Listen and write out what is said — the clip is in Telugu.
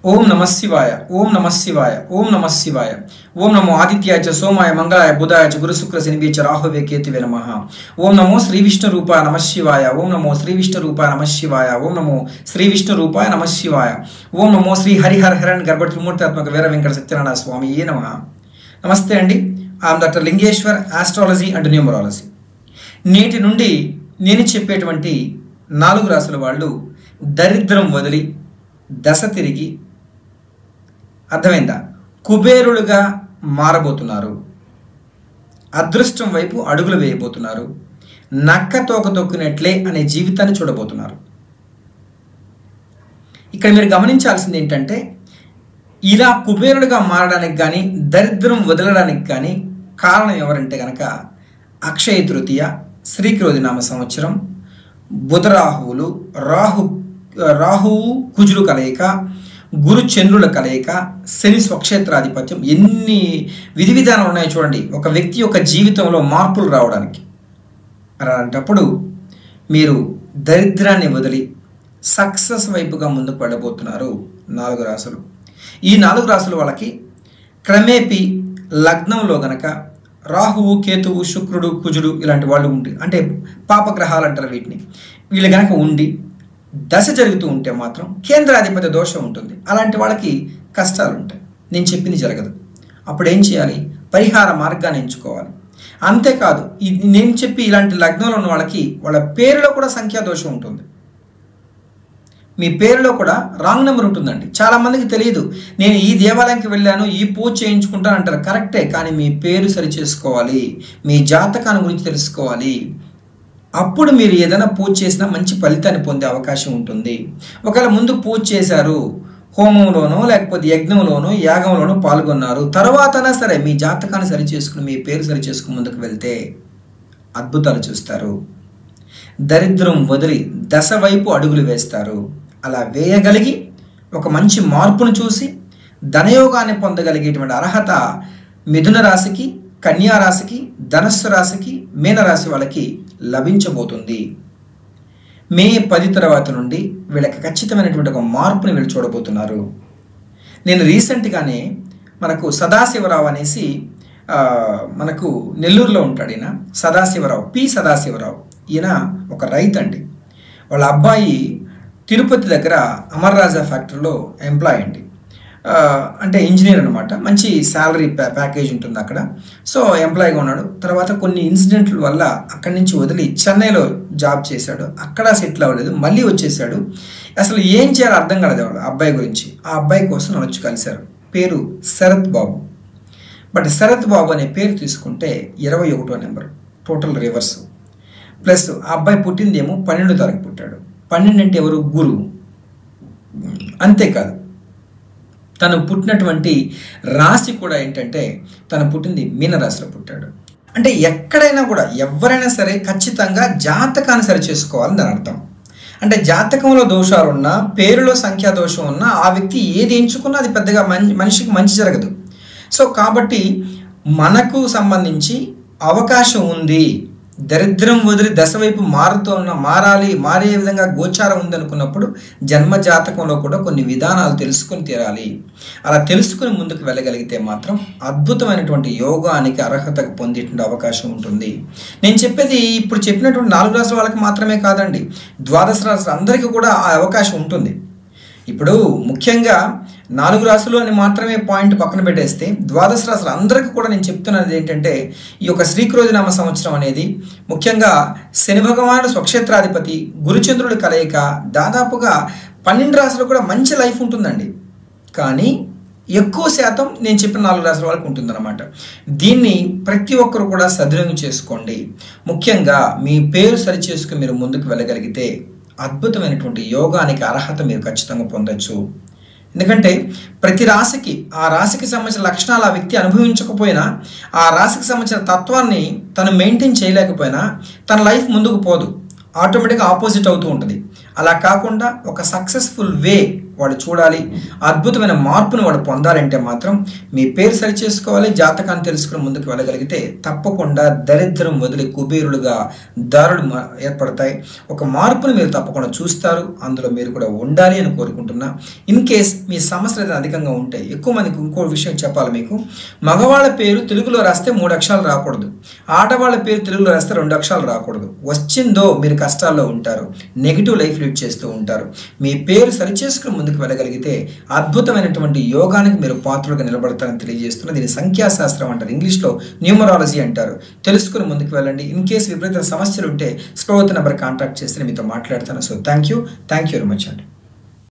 ఓం నమ శివాయ ఓం నమ శివాయ ఓం నమ శివాయ ఓం నమో ఆదిత్యాయ చ సోమాయ మంగళాయ బుధాయ చ గురు శుక్ర శనిభ్య చ రాహువే కేతువే నమః. ఓం నమో శ్రీ విష్ణు రూపాయ నమ శివాయ ఓం నమో శ్రీ విష్ణు రూపాయ నమ శివాయ ఓం నమో శ్రీ విష్ణు రూపాయ నమ శివాయ ఓం నమో శ్రీ హరిహర హరణ్ గర్భ త్రిమూర్తాత్మక వీర వెంకట సత్యనారాయణ స్వామి ఏ నమః. నమస్తే అండి. I'm doctor Lingeshwar, astrology and numerology. నేటి నుండి నేను చెప్పేటువంటి 4 రాసుల వాళ్ళు దరిద్రం వదిలి దశ తిరిగి అర్థమైందా కుబేరులుగా మారబోతున్నారు. అదృష్టం వైపు అడుగులు వేయబోతున్నారు. నక్క తోక తొక్కినట్లే అనే జీవితాన్ని చూడబోతున్నారు. ఇక్కడ మీరు గమనించాల్సింది ఏంటంటే, ఇలా కుబేరులుగా మారడానికి కానీ దరిద్రం వదలడానికి కానీ కారణం ఎవరంటే కనుక అక్షయ తృతీయ, శ్రీక్రోధి నామ సంవత్సరం, బుధరాహువులు, రాహువు కుజులు కలయిక, గురు చంద్రుల కలయిక, శని స్వక్షేత్రాధిపత్యం, ఎన్ని విధి విధానాలు ఉన్నాయో చూడండి ఒక వ్యక్తి యొక్క జీవితంలో మార్పులు రావడానికి. అలాంటప్పుడు మీరు దరిద్రాన్ని వదిలి సక్సెస్ వైపుగా ముందుకు వెళ్ళబోతున్నారు 4 రాసులు. ఈ 4 రాసుల వాళ్ళకి క్రమేపీ లగ్నంలో గనక రాహువు, కేతువు, శుక్రుడు, కుజుడు ఇలాంటి వాళ్ళు ఉండి, అంటే పాపగ్రహాలు అంటారు వీటిని, వీళ్ళు గనక ఉండి దశ జరుగుతూ ఉంటే మాత్రం కేంద్రాధిపతి దోషం ఉంటుంది. అలాంటి వాళ్ళకి కష్టాలు ఉంటాయి. నేను చెప్పింది జరగదు. అప్పుడు ఏం చేయాలి? పరిహార మార్గాన్ని ఎంచుకోవాలి. అంతేకాదు, నేను చెప్పి ఇలాంటి లగ్నంలో ఉన్న వాళ్ళకి వాళ్ళ పేరులో కూడా సంఖ్యాదోషం ఉంటుంది. మీ పేరులో కూడా రాంగ్ నెంబర్ ఉంటుందండి. చాలామందికి తెలియదు. నేను ఈ దేవాలయానికి వెళ్ళాను, ఈ పూజ చేయించుకుంటాను అంటారు. కరెక్టే, కానీ మీ పేరు సరి చేసుకోవాలి. మీ జాతకాన్ని గురించి తెలుసుకోవాలి. అప్పుడు మీరు ఏదైనా పూజ చేసినా మంచి ఫలితాన్ని పొందే అవకాశం ఉంటుంది. ఒకవేళ ముందు పూజ చేశారు, హోమంలోనో లేకపోతే యజ్ఞంలోనో యాగంలోనో పాల్గొన్నారు, తర్వాతనా సరే మీ జాతకాన్ని సరి చేసుకుని మీ పేరు సరి చేసుకుని ముందుకు వెళ్తే అద్భుతాలు చూస్తారు. దరిద్రం వదిలి దశ వైపు అడుగులు వేస్తారు. అలా వేయగలిగి ఒక మంచి మార్పును చూసి ధనయోగాన్ని పొందగలిగేటువంటి అర్హత మిథున రాశికి, కన్యా రాశికి, ధనస్సు రాశికి, మీనరాశి వాళ్ళకి లభించబోతుంది. మే 10 తర్వాత నుండి వీళ్ళకి ఖచ్చితమైనటువంటి ఒక మార్పుని వీళ్ళు చూడబోతున్నారు. నేను రీసెంట్గానే మనకు సదాశివరావు అనేసి మనకు నెల్లూరులో ఉంటాడు. ఈయన సదాశివరావు, పి సదాశివరావు. ఈయన ఒక రైతు అండి. వాళ్ళ అబ్బాయి తిరుపతి దగ్గర అమర్ రాజా ఫ్యాక్టరీలో ఎంప్లాయ్ అండి. అంటే ఇంజనీర్ అనమాట. మంచి శాలరీ ప్యాకేజ్ ఉంటుంది అక్కడ. సో ఎంప్లాయీగా ఉన్నాడు. తర్వాత కొన్ని ఇన్సిడెంట్ల వల్ల అక్కడి నుంచి వదిలి చెన్నైలో జాబ్ చేశాడు. అక్కడ సెటిల్ అవ్వలేదు, మళ్ళీ వచ్చేసాడు. అసలు ఏం చేయాలో అర్థం కాలేదు వాళ్ళ అబ్బాయి గురించి. ఆ అబ్బాయి కోసం నన్ను వచ్చి కలిశారు. పేరు శరత్ బాబు. బట్ శరత్ బాబు అనే పేరు తీసుకుంటే 21వ నెంబర్, టోటల్ రివర్స్. ప్లస్ ఆ అబ్బాయి పుట్టిందేమో 12వ తారీఖు పుట్టాడు. 12 అంటే ఎవరు? గురువు. అంతేకాదు, తను పుట్టినటువంటి రాశి కూడా ఏంటంటే తను పుట్టింది మీనరాశిలో పుట్టాడు. అంటే ఎక్కడైనా కూడా ఎవరైనా సరే ఖచ్చితంగా జాతకాన్ని సరి చేసుకోవాలని దాని అర్థం. అంటే జాతకంలో దోషాలున్నా, పేరులో సంఖ్యా దోషం ఉన్నా ఆ వ్యక్తి ఏది ఎంచుకున్నా అది పెద్దగా మనిషికి మంచి జరగదు. సో కాబట్టి మనకు సంబంధించి అవకాశం ఉంది. దరిద్రం వదిలి దశ వైపు మారే విధంగా గోచారం ఉందనుకున్నప్పుడు జన్మ జాతకంలో కూడా కొన్ని విధానాలు తెలుసుకుని తీరాలి. అలా తెలుసుకుని ముందుకు వెళ్ళగలిగితే మాత్రం అద్భుతమైనటువంటి యోగానికి అర్హతకు పొందేటువంటి అవకాశం ఉంటుంది. నేను చెప్పేది ఇప్పుడు చెప్పినటువంటి 4 రాసుల వాళ్ళకి మాత్రమే కాదండి, 12 రాసుల అందరికీ కూడా ఆ అవకాశం ఉంటుంది. ఇప్పుడు ముఖ్యంగా 4 రాసులు అని మాత్రమే పాయింట్ పక్కన పెట్టేస్తే 12 రాసులు అందరికీ కూడా నేను చెప్తున్నది ఏంటంటే, ఈ యొక్క శ్రీక్రోధి నామ సంవత్సరం అనేది ముఖ్యంగా శని భగవానుడు స్వక్షేత్రాధిపతి, గురుచంద్రుడి కలయిక, దాదాపుగా 12 రాసులు కూడా మంచి లైఫ్ ఉంటుందండి. కానీ ఎక్కువ శాతం నేను చెప్పిన 4 రాసుల వాళ్ళకి ఉంటుందన్నమాట. దీన్ని ప్రతి ఒక్కరు కూడా సద్వినియోగం చేసుకోండి. ముఖ్యంగా మీ పేరు సరి చేసుకుని మీరు ముందుకు వెళ్ళగలిగితే అద్భుతమైనటువంటి యోగానికి అర్హత మీరు ఖచ్చితంగా పొందొచ్చు. ఎందుకంటే ప్రతి రాశికి ఆ రాశికి సంబంధించిన లక్షణాలు ఆ వ్యక్తి అనుభవించకపోయినా, ఆ రాశికి సంబంధించిన తత్వాన్ని తను మెయింటైన్ చేయలేకపోయినా తన లైఫ్ ముందుకు పోదు, ఆటోమేటిక్గా ఆపోజిట్ అవుతూ ఉంటుంది. అలా కాకుండా ఒక సక్సెస్ఫుల్ వే వాడు చూడాలి, అద్భుతమైన మార్పును వాడు పొందాలంటే మాత్రం మీ పేరు సరి చేసుకోవాలి, జాతకాన్ని తెలుసుకుని ముందుకు వెళ్ళగలిగితే తప్పకుండా దరిద్రం వదిలి కుబేరులుగా దారులు ఏర్పడతాయి. ఒక మార్పును మీరు తప్పకుండా చూస్తారు, అందులో మీరు కూడా ఉండాలి అని కోరుకుంటున్నా. ఇన్ కేస్ మీ సమస్యలు ఏదైనా అధికంగా ఉంటే, ఎక్కువ మందికి ఇంకో విషయం చెప్పాలి మీకు, మగవాళ్ళ పేరు తెలుగులో రాస్తే 3 అక్షరాలు రాకూడదు, ఆడవాళ్ళ పేరు తెలుగులో రాస్తే 2 అక్షరాలు రాకూడదు. వచ్చిందో మీరు కష్టాల్లో ఉంటారు, నెగిటివ్ లైఫ్ లీడ్ చేస్తూ ఉంటారు. మీ పేరు సరిచేసుకుని ముందుకు వెళ్ళగలిగితే అద్భుతమైనటువంటి యోగానికి మీరు పాత్రలుగా నిలబడతారని తెలియజేస్తున్నారు. దీని సంఖ్యాశాస్త్రం అంటారు, ఇంగ్లీష్లో న్యూమరాలజీ అంటారు. తెలుసుకుని ముందుకు వెళ్ళండి. ఇన్ కేసు విపరీత సమస్యలు ఉంటే స్క్రోల్ అవుతున్న నెంబర్ కాంటాక్ట్ చేస్తే మీతో మాట్లాడతాను. So thank you very much అండి.